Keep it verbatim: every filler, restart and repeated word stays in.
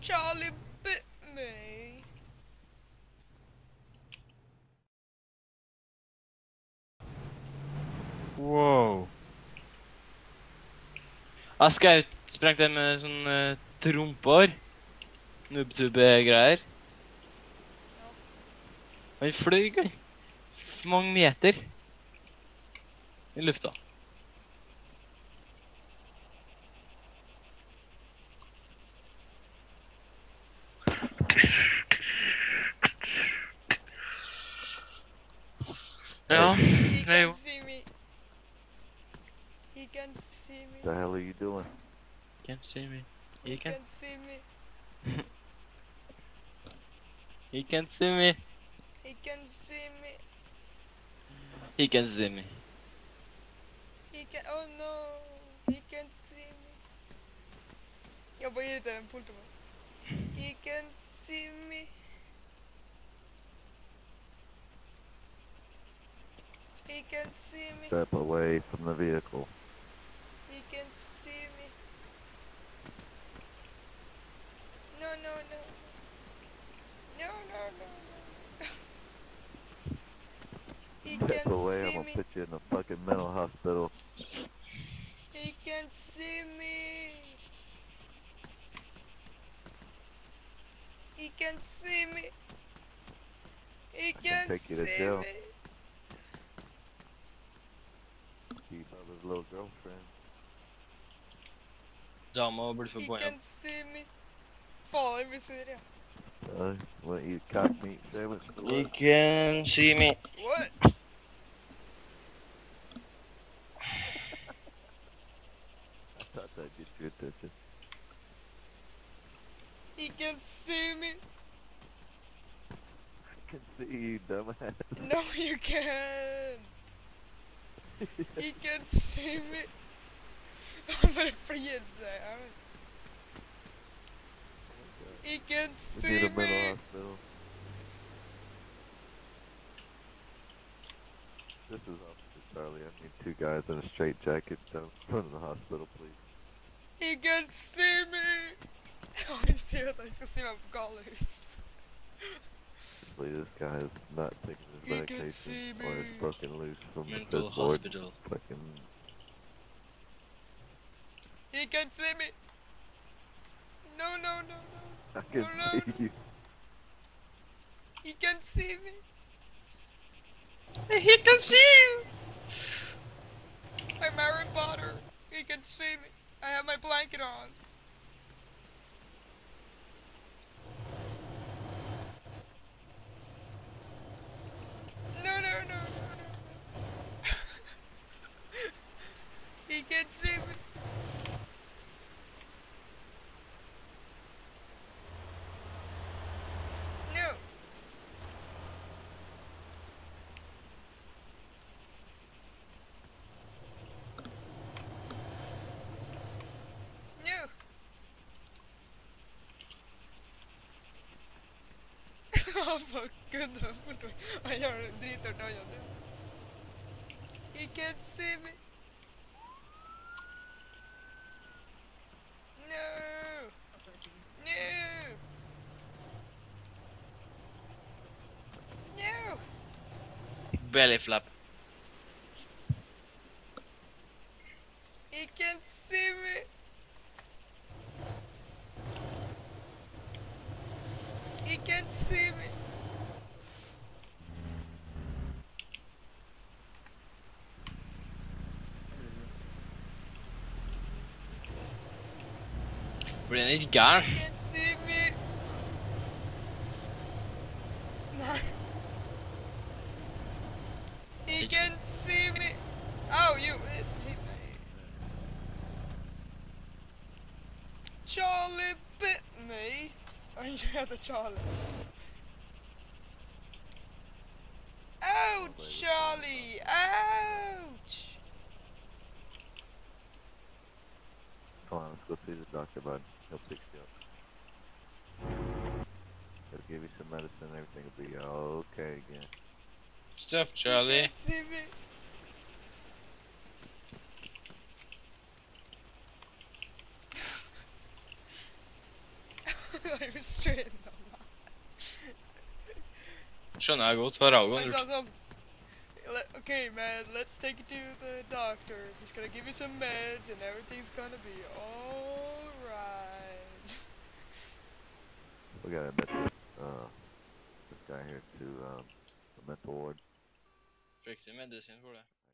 Charlie bit me. Wow. Askaut sprengte med sånn uh, tromper. Noobtube-greier. Ja. Han fløy ikke. Mange meter. I lufta. Ja, He det er can jo. see me. He can see me. The hell are you doing? Can't see me. He He can. can see me. He can't see me. He can see me. He can see me. He can. Oh no. He can see me. Jag bara ger den pulten. He can see me. He can see me. Step away from the vehicle. He can see me. No, no, no. No, no, no, no. He Step can away, I'm see gonna me. put you in a fucking mental hospital. He can see me. He can see me. He can take you to see jail. me. Keep up his little girlfriend. Dama blir He forbanna. can see me. Fan, jag blir sur igen. Uh, wanna eat a cock meat sandwich? or He what? can see me. What? I thought that'd get your attention. He can see me. I can see you, dumbass. No, you can't. He can see me. Han börjar fled sig. He can We need see a mental me. hospital. This is Officer Charlie. I need two guys in a straight jacket down in front of the hospital, please. He can see me. Jag ser att jag ska se mig på galhus. Please, this guy is not taking his He can see medication or me. is broken loose from the Mental fifth ward. hospital. Fucking He can see me. No, no, no, no. I can Oh, no, see no. you. He can see me. He can see you. I'm Harry Potter. He can see me. I have my blanket on. No, no, no, no, no. He can see me. No. No. Han bara kunde han gör en dritordöjande. He can't see me. No. No. No. Belly flap. He can't see me. He can't see me. Blir han ikke gæren? He can't see me. Nej. He can't see me. Oh, you hit me. Charlie bit me. Han heter Charlie. Ouch, Charlie. Ouch. Come on, let's go see the doctor, bud. He'll fix you up. He'll give you some medicine and everything will be okay again. Stuff, He Charlie. can't see me. straight in the Skjønner jeg godt, for jeg har jo Men gjort. sånn sånn "Le- Okay, man, let's take you to the doctor. He's gonna give you some meds and everything's gonna be alright. We gotta admit this, uh, this guy here to, um, the mental ward. Fikk du medisin for det?